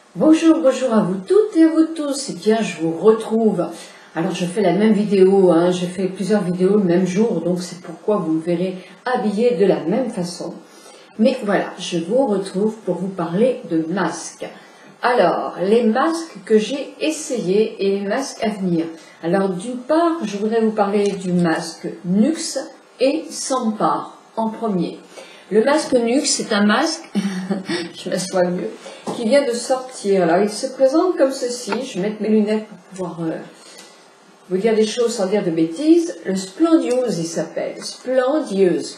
Bonjour, bonjour à vous toutes et à vous tous. Et bien, je vous retrouve. Alors, je fais la même vidéo, je fais plusieurs vidéos le même jour, donc c'est pourquoi vous me verrez habillée de la même façon. Mais voilà, je vous retrouve pour vous parler de masques. Alors, les masques que j'ai essayés et les masques à venir. Alors, d'une part, je voudrais vous parler du masque Nux et Sampar en premier. Le masque Nux, c'est un masque, je m'assois mieux, qui vient de sortir. Alors, il se présente comme ceci. Je vais mettre mes lunettes pour pouvoir vous dire des choses sans dire de bêtises. Le Splendieuse, il s'appelle. Splendieuse.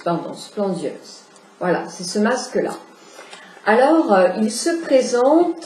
Voilà, c'est ce masque-là. Alors, il se présente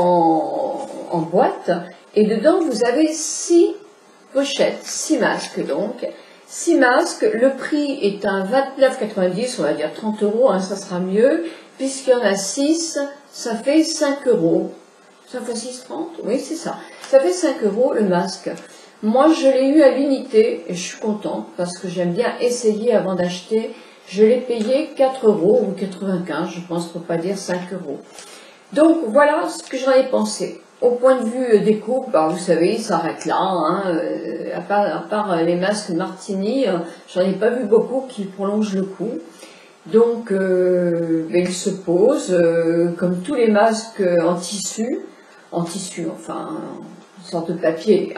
en boîte, et dedans, vous avez 6 pochettes, 6 masques donc. 6 masques, le prix est un 29,90 €, on va dire 30 €, ça sera mieux, puisqu'il y en a 6, ça fait 5 €. Ça fait 6,30 €? Oui, c'est ça. Ça fait 5 € le masque. Moi, je l'ai eu à l'unité, et je suis contente, parce que j'aime bien essayer avant d'acheter. Je l'ai payé 4 € ou 95, je pense, pour pas dire 5 €. Donc, voilà ce que j'en ai pensé. Au point de vue des coupes, vous savez, il s'arrête là. À part les masques Martini, j'en ai pas vu beaucoup qui prolongent le cou. Donc, il se pose, comme tous les masques en tissu, enfin, une sorte de papier.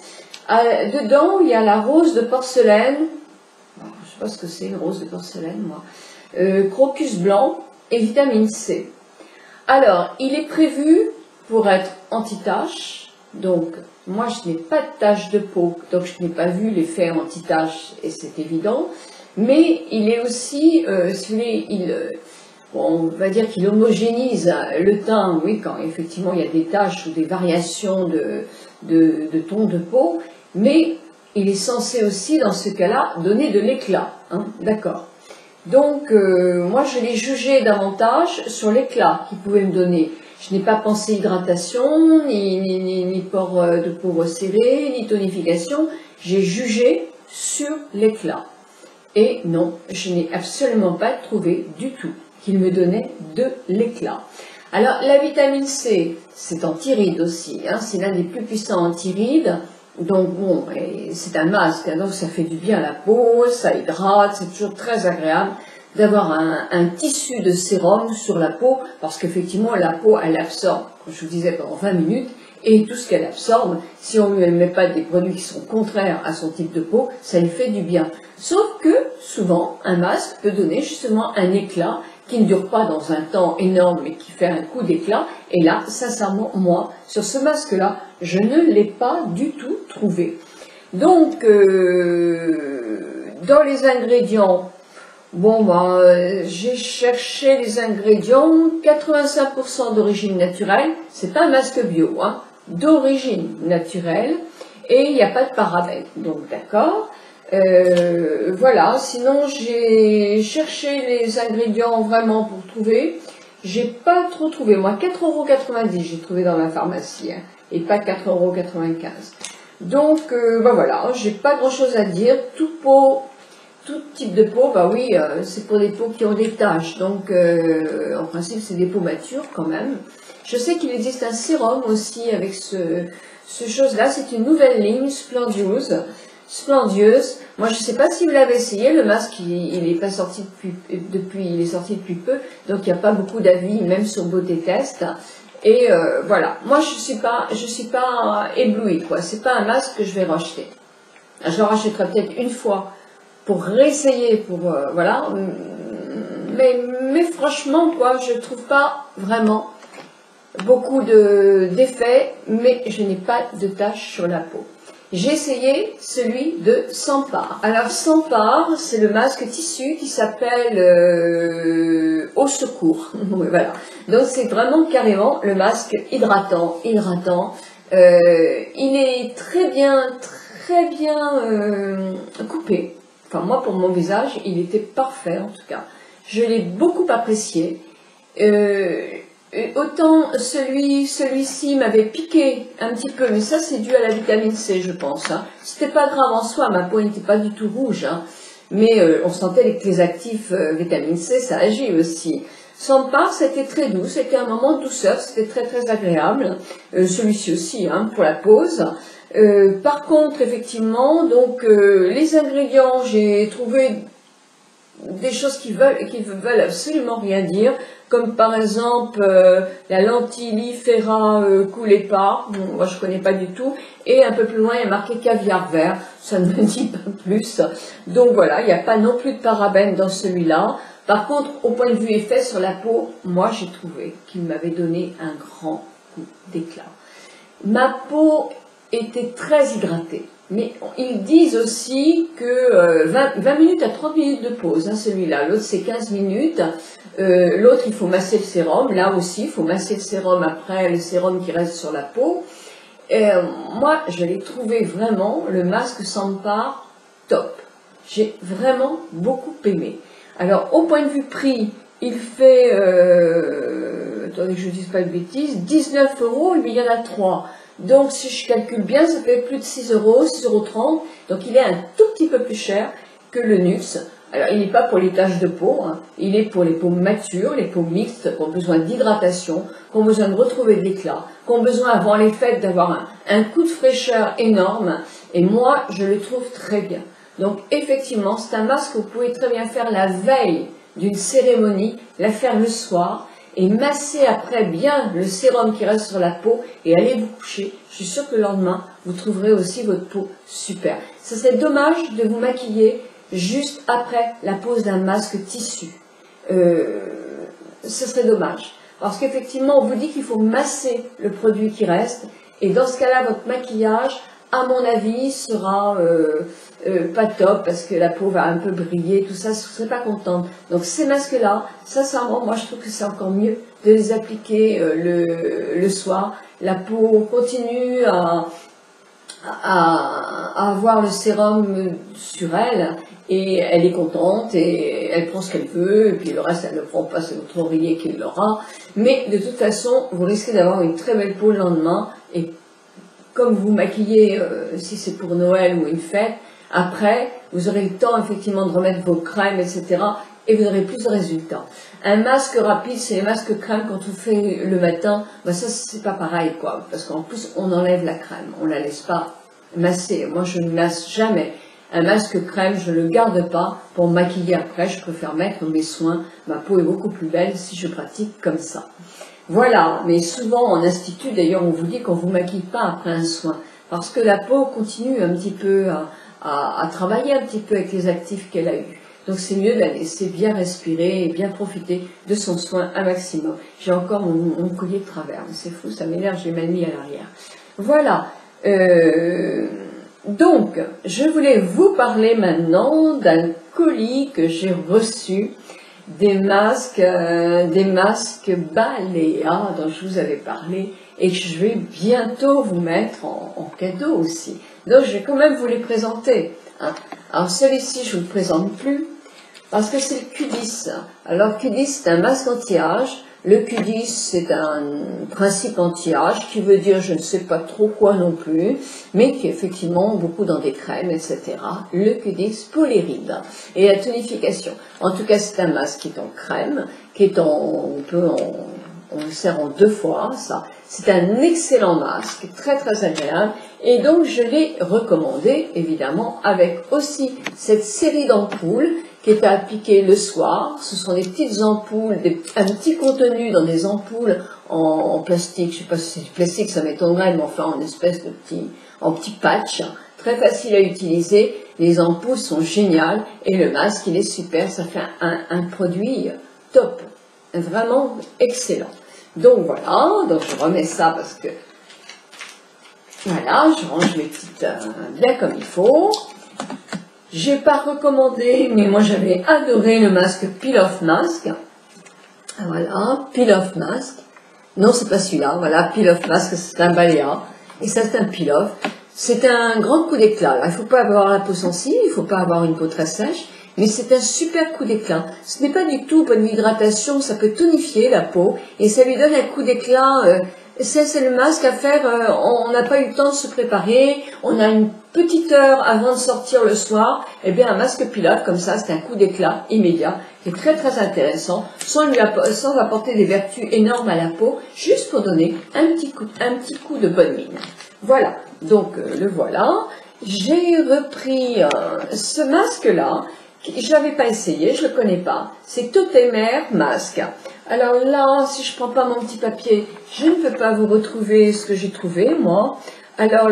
Dedans, il y a la rose de porcelaine. Je ne sais pas ce que c'est, une rose de porcelaine, moi. Crocus blanc et vitamine C. Alors, il est prévu pour être anti-tache. Donc, moi, je n'ai pas de tache de peau, donc je n'ai pas vu l'effet anti-tache, et c'est évident. Mais il est aussi, si vous voulez, on va dire qu'il homogénise le teint, oui, quand effectivement il y a des taches ou des variations de ton de peau, mais il est censé aussi, dans ce cas-là, donner de l'éclat, d'accord. Donc, moi, je l'ai jugé davantage sur l'éclat qu'il pouvait me donner. Je n'ai pas pensé hydratation, ni port de peau resserré, ni tonification. J'ai jugé sur l'éclat. Et non, je n'ai absolument pas trouvé du tout qu'il me donnait de l'éclat. Alors, la vitamine C, c'est anti-rides aussi. C'est l'un des plus puissants anti-rides. Donc bon, c'est un masque, donc ça fait du bien à la peau, ça hydrate, c'est toujours très agréable d'avoir un tissu de sérum sur la peau, parce qu'effectivement la peau, elle absorbe, comme je vous disais, pendant 20 minutes, et tout ce qu'elle absorbe, si on ne lui met pas des produits qui sont contraires à son type de peau, ça lui fait du bien. Sauf que, souvent, un masque peut donner justement un éclat qui ne dure pas dans un temps énorme, mais qui fait un coup d'éclat. Et là, sincèrement, moi, sur ce masque-là, je ne l'ai pas du tout trouvé. Donc, dans les ingrédients, j'ai cherché les ingrédients, 85% d'origine naturelle, c'est pas un masque bio, d'origine naturelle, et il n'y a pas de parabènes, donc d'accord. Voilà, sinon j'ai cherché les ingrédients vraiment pour trouver, j'ai pas trop trouvé, moi 4,90 € j'ai trouvé dans la pharmacie, et pas 4,95 €. Donc voilà, j'ai pas grand chose à dire, tout type de peau, oui, c'est pour des peaux qui ont des taches, donc en principe c'est des peaux matures quand même. Je sais qu'il existe un sérum aussi avec ce chose-là, c'est une nouvelle ligne, Splendieuse. Moi je ne sais pas si vous l'avez essayé, le masque il est pas sorti il est sorti depuis peu, donc il n'y a pas beaucoup d'avis, même sur Beauté Test. Et voilà, moi je suis pas éblouie, quoi. C'est pas un masque que je vais racheter. Je le rachèterai peut-être une fois pour réessayer, voilà. Mais franchement, quoi, je trouve pas vraiment beaucoup d'effets, mais je n'ai pas de taches sur la peau. J'ai essayé celui de Sampar. Alors Sampar, c'est le masque tissu qui s'appelle Au Secours. Voilà. Donc c'est vraiment carrément le masque hydratant. Il est très bien coupé. Enfin moi pour mon visage, il était parfait en tout cas. Je l'ai beaucoup apprécié. Autant celui-ci m'avait piqué un petit peu, mais ça c'est dû à la vitamine C, je pense. C'était pas grave en soi, ma peau n'était pas du tout rouge, mais on sentait que les actifs vitamine C, ça agit aussi. Sampar, c'était très doux, c'était un moment de douceur, c'était très très agréable. Celui-ci aussi, hein, pour la pause. Par contre, effectivement, donc les ingrédients, j'ai trouvé des choses qui veulent absolument rien dire, comme par exemple la lentillifera coulepa, bon, moi je connais pas du tout, et un peu plus loin il y a marqué caviar vert, ça ne me dit pas plus. Donc voilà, il n'y a pas non plus de parabènes dans celui-là. Par contre, au point de vue effet sur la peau, moi j'ai trouvé qu'il m'avait donné un grand coup d'éclat. Ma peau était très hydratée. Mais ils disent aussi que 20 minutes à 30 minutes de pause, hein, celui-là. L'autre, c'est 15 minutes. L'autre, il faut masser le sérum. Là aussi, il faut masser le sérum après le sérum qui reste sur la peau. Moi, je l'ai trouvé vraiment, le masque Sampar, top. J'ai vraiment beaucoup aimé. Alors, au point de vue prix, il fait, attendez que je ne dise pas de bêtises, 19 €, mais il y en a 3. Donc, si je calcule bien, ça fait plus de 6 €, 6,30 €. Donc, il est un tout petit peu plus cher que le Nux. Alors, il n'est pas pour les taches de peau, hein. Il est pour les peaux matures, les peaux mixtes, qui ont besoin d'hydratation, qui ont besoin de retrouver de l'éclat, qui ont besoin, avant les fêtes, d'avoir un coup de fraîcheur énorme. Et moi, je le trouve très bien. Donc, effectivement, c'est un masque que vous pouvez très bien faire la veille d'une cérémonie, la faire le soir, et masser après bien le sérum qui reste sur la peau et allez vous coucher. Je suis sûre que le lendemain, vous trouverez aussi votre peau super. Ce serait dommage de vous maquiller juste après la pose d'un masque tissu. Ce serait dommage. Parce qu'effectivement, on vous dit qu'il faut masser le produit qui reste. Et dans ce cas-là, votre maquillage, à mon avis, sera pas top parce que la peau va un peu briller, tout ça, je ne serais pas contente. Donc ces masques-là, sincèrement, moi je trouve que c'est encore mieux de les appliquer le soir. La peau continue à avoir le sérum sur elle et elle est contente et elle prend ce qu'elle veut et puis le reste elle ne le prend pas, c'est votre oreiller qui l'aura. Mais de toute façon, vous risquez d'avoir une très belle peau le lendemain et comme vous maquillez, si c'est pour Noël ou une fête, après, vous aurez le temps effectivement de remettre vos crèmes, etc. et vous aurez plus de résultats. Un masque rapide, c'est les masques crème quand on fait le matin, ben ça c'est pas pareil quoi, parce qu'en plus on enlève la crème, on la laisse pas masser. Moi je ne masse jamais. Un masque crème, je le garde pas pour maquiller après, je préfère mettre mes soins. Ma peau est beaucoup plus belle si je pratique comme ça. Voilà, mais souvent en institut, d'ailleurs, on vous dit qu'on ne vous maquille pas après un soin, parce que la peau continue un petit peu à travailler un petit peu avec les actifs qu'elle a eus. Donc c'est mieux de la laisser bien respirer et bien profiter de son soin un maximum. J'ai encore mon collier de travers, c'est fou, ça m'énerve, j'ai mal mis à l'arrière. Voilà, donc je voulais vous parler maintenant d'un colis que j'ai reçu, des masques Balea dont je vous avais parlé et que je vais bientôt vous mettre en cadeau aussi. Donc je vais quand même vous les présenter. Hein. Alors celui-ci je ne vous le présente plus parce que c'est le Q10. Alors Q10 c'est un masque anti-âge. Le Q10 c'est un principe anti-âge qui veut dire je ne sais pas trop quoi non plus, mais qui est effectivement beaucoup dans des crèmes, etc. Le Q10 pour les rides et la tonification. En tout cas c'est un masque qui est en crème, qui est on le sert en 2 fois, ça. C'est un excellent masque, très très agréable, et donc je l'ai recommandé, évidemment, avec aussi cette série d'ampoules qui est à appliquer le soir. Ce sont des petites ampoules, un petit contenu dans des ampoules en plastique, je ne sais pas si c'est du plastique, ça m'étonnerait, mais enfin en espèce de petit patch, très facile à utiliser. Les ampoules sont géniales, et le masque, il est super, ça fait un produit top, vraiment excellent. Donc voilà, donc je remets ça parce que, voilà, je range mes petites bien comme il faut. J'ai pas recommandé, mais moi j'avais adoré le masque Peel Off Mask. Voilà, Peel Off Mask. Non, c'est pas celui-là, voilà, Peel Off Mask, c'est un Balea. Et ça, c'est un Peel Off. C'est un grand coup d'éclat. Il ne faut pas avoir la peau sensible, il ne faut pas avoir une peau très sèche. Mais c'est un super coup d'éclat. Ce n'est pas du tout pour une hydratation, ça peut tonifier la peau et ça lui donne un coup d'éclat c'est le masque à faire, on n'a pas eu le temps de se préparer, on a une petite heure avant de sortir le soir, et bien un masque pilote comme ça, c'est un coup d'éclat immédiat, qui est très très intéressant, sans apporter des vertus énormes à la peau, juste pour donner un petit coup de bonne mine. Voilà, donc le voilà. J'ai repris ce masque-là, je l'avais pas essayé, je le connais pas, c'est Totemer Masque. Alors là, si je prends pas mon petit papier, je ne peux pas vous retrouver ce que j'ai trouvé, moi. Alors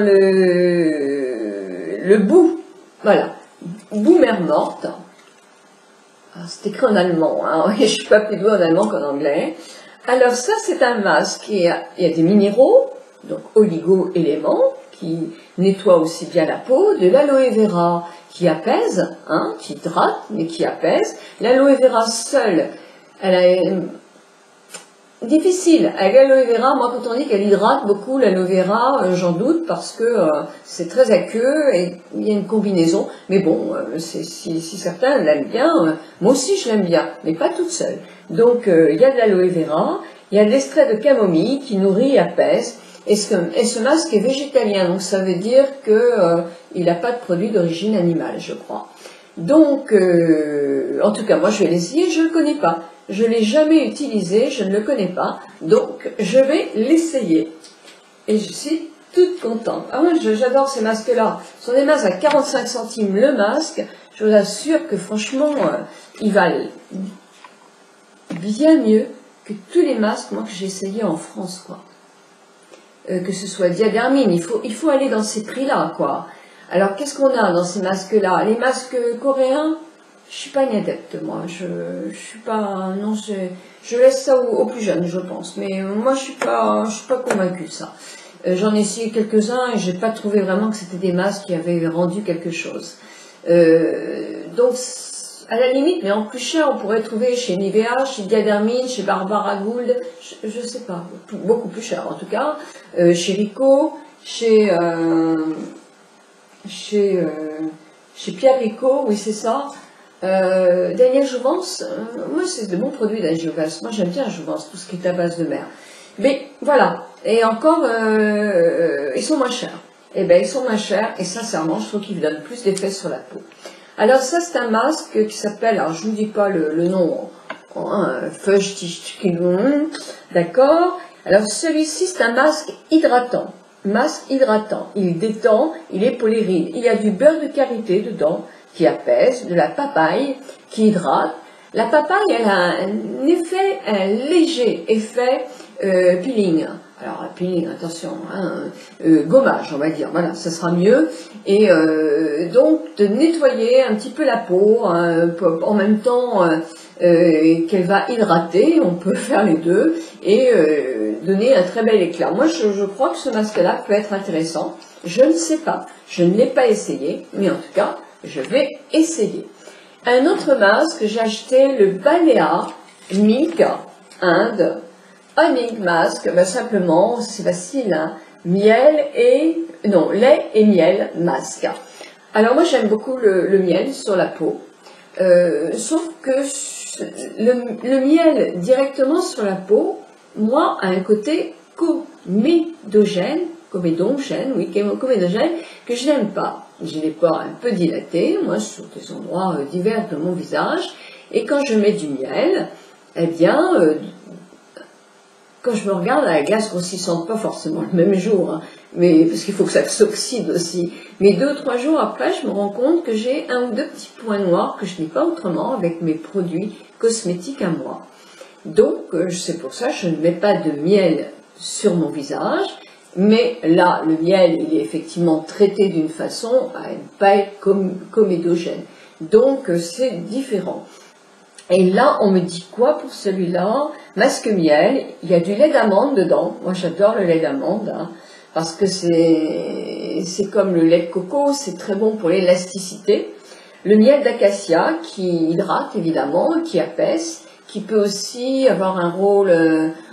le bout, voilà, bout mère morte. C'est écrit en allemand, hein. Je suis pas plus douée en allemand qu'en anglais. Alors ça, c'est un masque, il y a des minéraux, donc oligo-éléments, qui nettoient aussi bien la peau, de l'aloe vera qui apaise, hein, qui hydrate, mais qui apaise. L'aloe vera seule, elle est difficile. Avec l'aloe vera, moi quand on dit qu'elle hydrate beaucoup, l'aloe vera, j'en doute parce que c'est très aqueux et il y a une combinaison. Mais bon, si certains l'aiment bien, moi aussi je l'aime bien, mais pas toute seule. Donc il y a de l'aloe vera, il y a de l'extrait de camomille qui nourrit et apaise. Et ce masque est végétalien, donc ça veut dire qu'il n'a pas de produit d'origine animale, je crois. Donc, en tout cas, moi je vais l'essayer, je ne le connais pas. Je ne l'ai jamais utilisé, je ne le connais pas, donc je vais l'essayer. Et je suis toute contente. Ah ouais, j'adore ces masques-là. Ce sont des masques à 45 centimes le masque. Je vous assure que franchement, ils valent bien mieux que tous les masques moi, que j'ai essayés en France, quoi. Que ce soit Diadermine, il faut aller dans ces prix-là, quoi. Alors, qu'est-ce qu'on a dans ces masques-là? Les masques coréens, je suis pas une adepte, moi. Je suis pas, non, je laisse ça aux plus jeunes, je pense. Mais moi, je suis pas convaincue, ça. J'en ai essayé quelques-uns et j'ai pas trouvé vraiment que c'était des masques qui avaient rendu quelque chose. Donc, à la limite, mais en plus cher, on pourrait trouver chez Nivea, chez Diadermine, chez Barbara Gould, je sais pas, beaucoup plus cher en tout cas, chez Rico, chez Pierre Rico, oui c'est ça. Daniel Jouvence, moi c'est de bons produits Daniel Jouvence, moi j'aime bien Jouvence, tout ce qui est à base de mer. Mais voilà, et encore, ils sont moins chers. Eh bien ils sont moins chers et sincèrement je trouve qu'ils donnent plus d'effet sur la peau. Alors ça c'est un masque qui s'appelle, alors je ne vous dis pas le nom, d'accord. Alors celui-ci c'est un masque hydratant, il détend, il est polyride, il y a du beurre de karité dedans qui apaise, de la papaye qui hydrate. La papaye elle a un léger effet peeling. Alors, peeling, attention, hein, gommage, on va dire, voilà, ça sera mieux. Et donc, de nettoyer un petit peu la peau, hein, en même temps qu'elle va hydrater, on peut faire les deux, et donner un très bel éclat. Moi, je crois que ce masque-là peut être intéressant. Je ne sais pas, je ne l'ai pas essayé, mais en tout cas, je vais essayer. Un autre masque, j'ai acheté le Balea Milk Inde. Honey Mask, ben simplement, c'est facile, hein, lait et miel masque. Alors moi j'aime beaucoup le miel sur la peau, sauf que le miel directement sur la peau, moi, a un côté comédogène, que je n'aime pas. J'ai les pores un peu dilatés, moi, sur des endroits divers de mon visage, et quand je mets du miel, eh bien, quand je me regarde à la glace grossissante, pas forcément le même jour, hein, mais parce qu'il faut que ça s'oxyde aussi, mais 2 ou 3 jours après, je me rends compte que j'ai 1 ou 2 petits points noirs que je n'ai pas autrement avec mes produits cosmétiques à moi. Donc, c'est pour ça que je ne mets pas de miel sur mon visage, mais là, le miel, il est effectivement traité d'une façon à ne pas être comédogène. Donc, c'est différent. Et là, on me dit quoi pour celui-là? Masque miel, il y a du lait d'amande dedans. Moi, j'adore le lait d'amande, hein, parce que c'est comme le lait de coco, c'est très bon pour l'élasticité. Le miel d'acacia qui hydrate, évidemment, qui apaise, qui peut aussi avoir un rôle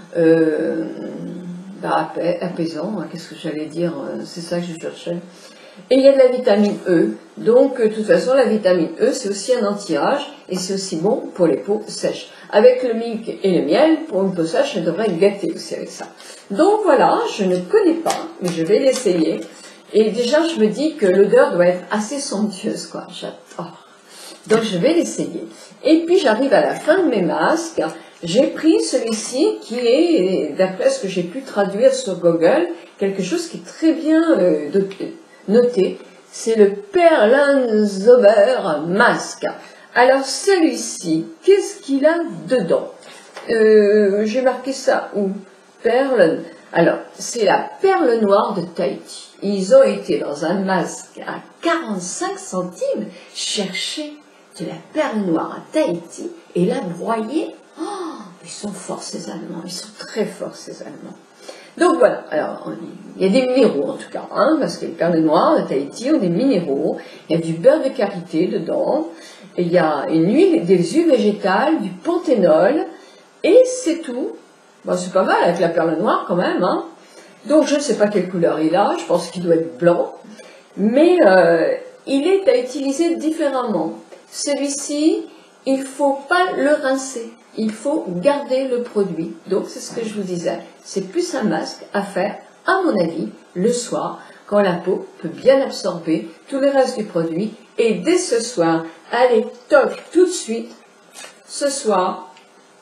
apaisant. Qu'est-ce que j'allais dire? C'est ça que je cherchais. Et il y a de la vitamine E. Donc, de toute façon, la vitamine E, c'est aussi un anti-âge et c'est aussi bon pour les peaux sèches. Avec le milk et le miel, pour une peau sèche, je devrais être gâtée aussi avec ça. Donc voilà, je ne connais pas, mais je vais l'essayer. Et déjà, je me dis que l'odeur doit être assez somptueuse, quoi. J'adore. Donc, je vais l'essayer. Et puis, j'arrive à la fin de mes masques. J'ai pris celui-ci qui est, d'après ce que j'ai pu traduire sur Google, quelque chose qui est très bien noté. C'est le Perlenzauber Mask. Alors, celui-ci, qu'est-ce qu'il a dedans? J'ai marqué ça où? Perle. Alors, c'est la perle noire de Tahiti. Ils ont été dans un masque à 45 centimes chercher de la perle noire à Tahiti et la broyer. Oh, ils sont forts ces Allemands, ils sont très forts ces Allemands. Donc voilà, alors il y a des minéraux en tout cas, hein, parce que les perles noires de Tahiti ont des minéraux, il y a du beurre de karité dedans, et il y a une huile, des huiles végétales, du panthénol, et c'est tout. Bon, c'est pas mal avec la perle noire quand même, hein. Donc je ne sais pas quelle couleur il a, je pense qu'il doit être blanc, mais il est à utiliser différemment. Celui-ci, il ne faut pas le rincer, il faut garder le produit. Donc c'est ce que je vous disais, c'est plus un masque à faire, à mon avis, le soir, quand la peau peut bien absorber tout le reste du produit. Et dès ce soir, allez, toc, tout de suite, ce soir,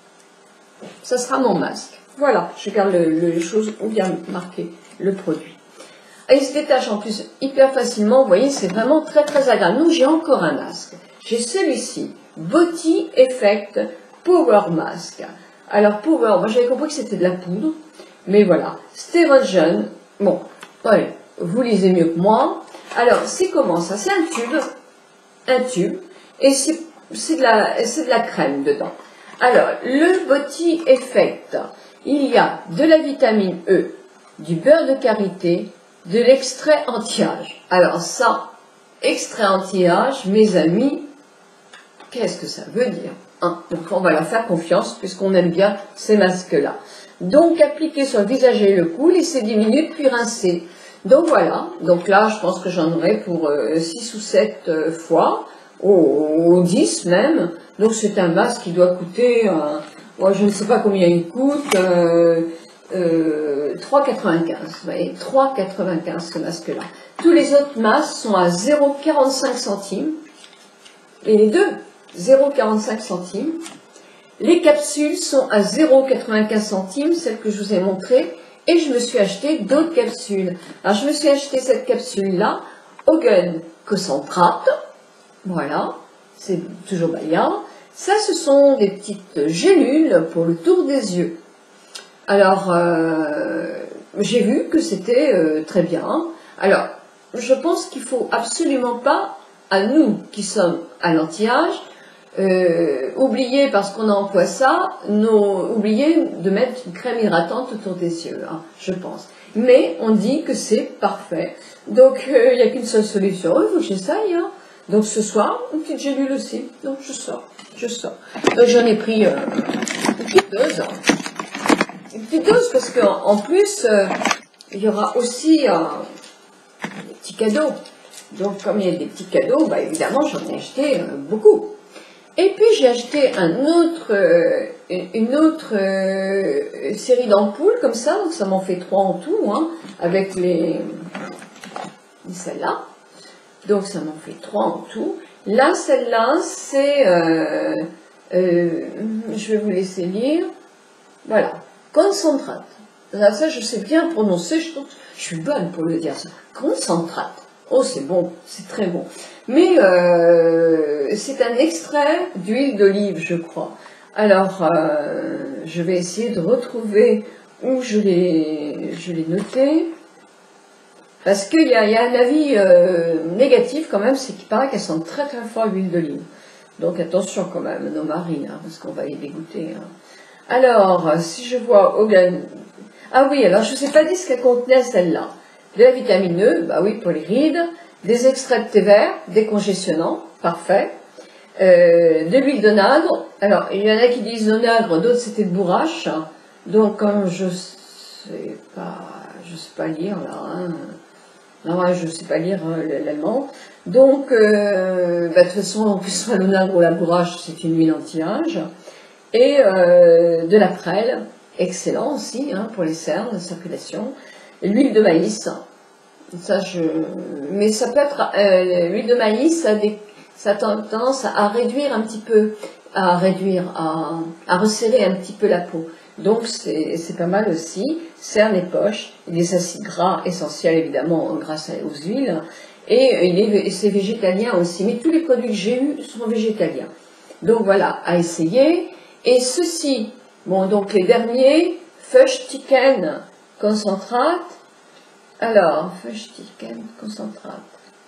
ça sera mon masque. Voilà, je garde les choses où bien marqué le produit. Et il se détache en plus hyper facilement, vous voyez, c'est vraiment très très agréable. Donc j'ai encore un masque. J'ai celui-ci, Body Effect Power Mask. Alors Power, moi j'avais compris que c'était de la poudre, mais voilà, Stérogen, bon, ouais, vous lisez mieux que moi. Alors c'est comment ça? C'est un tube, et c'est de la crème dedans. Alors, le Body Effect, il y a de la vitamine E, du beurre de karité, de l'extrait anti-âge. Alors ça, extrait anti-âge, mes amis, qu'est-ce que ça veut dire, hein? Donc on va leur faire confiance puisqu'on aime bien ces masques-là. Donc appliquer sur le visage et le cou, laisser 10 minutes puis rincer. Donc voilà, donc là je pense que j'en aurai pour 6 ou 7 fois, ou 10 même. Donc c'est un masque qui doit coûter, moi je ne sais pas combien il coûte, 3,95, vous voyez, 3,95 ce masque-là. Tous les autres masques sont à 0,45 centimes, et les deux, 0,45 centimes. Les capsules sont à 0,95 centimes, celles que je vous ai montrées, et je me suis acheté d'autres capsules. Alors je me suis acheté cette capsule-là, Hogan Concentrate, voilà, c'est toujours Bayer. Ça, ce sont des petites gélules pour le tour des yeux. Alors, j'ai vu que c'était très bien. Alors, je pense qu'il ne faut absolument pas, à nous qui sommes à l'anti-âge, oublier, parce qu'on emploie ça, oublier de mettre une crème hydratante autour des yeux, hein, je pense. Mais on dit que c'est parfait. Donc, il n'y a qu'une seule solution. Il faut que j'essaye, hein. Donc, ce soir, une petite gélule aussi. Donc, je sors. Donc, j'en ai pris une petite dose. Une petite dose parce qu'en plus, il y aura aussi des petits cadeaux. Donc, comme il y a des petits cadeaux, bah, évidemment, j'en ai acheté beaucoup. Et puis, j'ai acheté une autre série d'ampoules, comme ça. Donc, ça m'en fait 3 en tout, hein, avec celle-là. Donc, ça m'en fait 3 en tout. Là, celle-là, c'est... je vais vous laisser lire. Voilà. Concentrate. Ça, je sais bien prononcer. Je suis bonne pour le dire, ça. Concentrate. Oh, c'est bon. C'est très bon. Mais c'est un extrait d'huile d'olive, je crois. Alors, je vais essayer de retrouver où je l'ai noté. Parce qu'il y a un avis négatif quand même, c'est qu'il paraît qu'elle sent très très fort l'huile d'olive. Donc attention quand même, nos maris, hein, parce qu'on va les dégoûter. Hein. Alors, si je vois Hogan... Ah oui, alors je ne vous ai pas dit ce qu'elle contenait celle-là. De la vitamine E, bah oui, pour les rides, des extraits de thé vert, décongestionnant, parfait. De l'huile d'onagre. Alors, il y en a qui disent onagre, d'autres c'était de bourrache. Donc, comme je sais pas lire là, hein, Non, ouais, je ne sais pas lire l'allemand. Donc, de toute façon, en plus, le labourage, c'est une huile anti-âge. Et de la prêle, excellent aussi hein, pour les cernes, la circulation. L'huile de maïs, ça mais ça peut être l'huile de maïs, ça a tendance à réduire un petit peu, à resserrer un petit peu la peau. Donc c'est pas mal aussi. Cernes et poches, des acides gras essentiels évidemment grâce aux huiles. Et c'est végétalien aussi. Mais tous les produits que j'ai eus sont végétaliens. Donc voilà, à essayer. Et ceci, bon donc les derniers, Feuchtiken concentrate. Alors, Feuchtiken concentrate.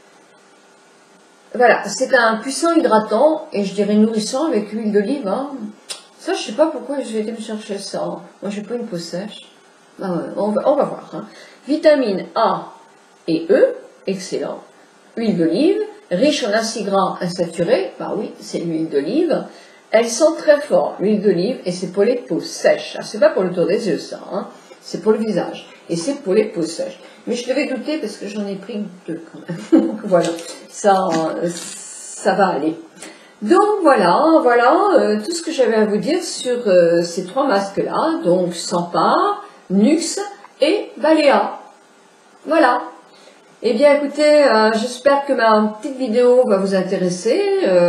Voilà, c'est un puissant hydratant et je dirais nourrissant avec huile d'olive. Hein. Ça, je sais pas pourquoi j'ai été me chercher ça. Hein. Moi, j'ai pas une peau sèche. Ah ouais, on va voir. Hein. Vitamine A et E, excellent. Huile d'olive, riche en acides gras insaturés. Bah oui, c'est l'huile d'olive. Elles sont très fortes, l'huile d'olive, et c'est pour les peaux sèches. C'est pas pour le tour des yeux, ça. Hein. C'est pour le visage. Et c'est pour les peaux sèches. Mais je devais douter parce que j'en ai pris 2 quand même. Donc voilà, ça va aller. Donc voilà, tout ce que j'avais à vous dire sur ces 3 masques-là. Donc Sampar, Nux et Balea. Voilà. Eh bien écoutez, j'espère que ma petite vidéo va vous intéresser.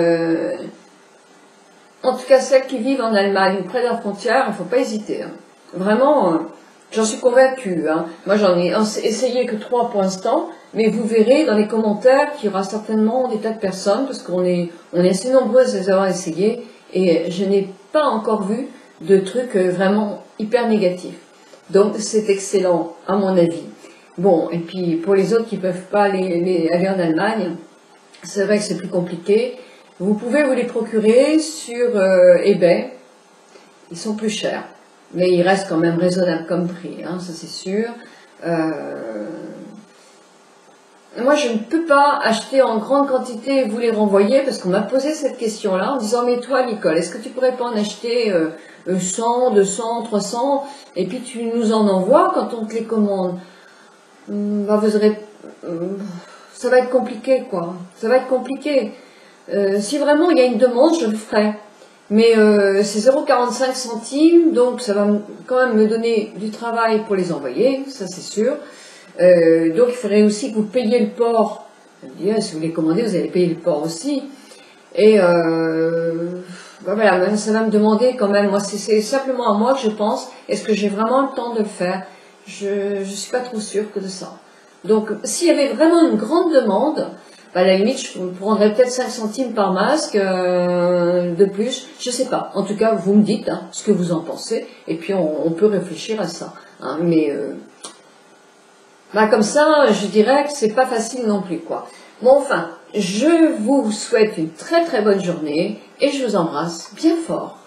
En tout cas, celles qui vivent en Allemagne, près de la frontière, il ne faut pas hésiter. Hein. Vraiment, j'en suis convaincue. Hein. Moi, j'en ai essayé que 3 pour l'instant, mais vous verrez dans les commentaires qu'il y aura certainement des tas de personnes, parce qu'on est assez nombreuses à les avoir essayées, et je n'ai pas encore vu de trucs vraiment hyper négatifs. Donc, c'est excellent, à mon avis. Bon, et puis, pour les autres qui ne peuvent pas aller en Allemagne, c'est vrai que c'est plus compliqué. Vous pouvez vous les procurer sur eBay, ils sont plus chers, mais ils restent quand même raisonnables comme prix, hein, ça c'est sûr. Moi je ne peux pas acheter en grande quantité et vous les renvoyer parce qu'on m'a posé cette question-là en disant mais toi Nicole, est-ce que tu pourrais pas en acheter 100, 200, 300 et puis tu nous en envoies quand on te les commande. Bah, ça va être compliqué quoi, ça va être compliqué. Si vraiment il y a une demande, je le ferai. Mais c'est 0,45 centimes, donc ça va quand même me donner du travail pour les envoyer, ça c'est sûr. Donc il faudrait aussi que vous payiez le port. Si vous les commandez, vous allez payer le port aussi. Et bah voilà, ça va me demander quand même, moi c'est simplement à moi que je pense, est-ce que j'ai vraiment le temps de le faire? Je suis pas trop sûre que de ça. Donc s'il y avait vraiment une grande demande, à la limite, je prendrais peut-être 5 centimes par masque de plus, je sais pas. En tout cas, vous me dites hein, ce que vous en pensez, et puis on peut réfléchir à ça. Hein, mais bah, comme ça, je dirais que c'est pas facile non plus, quoi. Bon, enfin, je vous souhaite une très très bonne journée, et je vous embrasse bien fort.